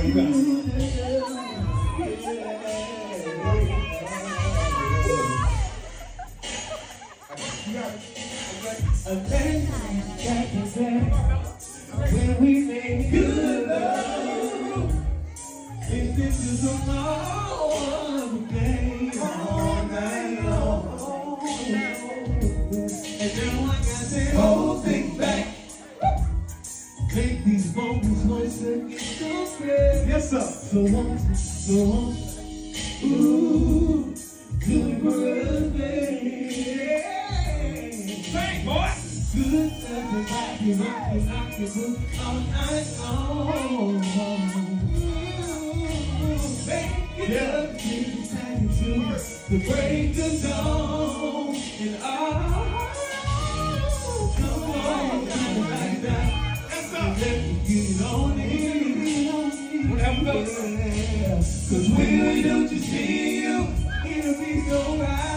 you got A day that is there when we make good love. If this is a long day, all night long. And now I got that whole thing back. Make these moments closer, get so spread. Yes, sir. So on, ooh, do it for us, baby. Sing, boy. Good stuff is rockin', rockin', rockin', move all night long. Make it up, keep it time to the break of dawn. And come on, come like that. Let me get on in. Whatever. Cause when we don't just see you, it'll be so right.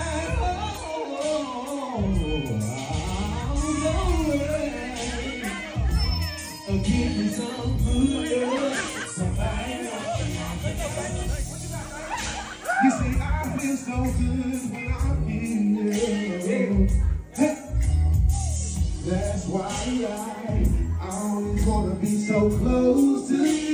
Give me some good, somebody else. You see, I feel so good when I'm in you. Hey. That's why I always wanna be so close to you.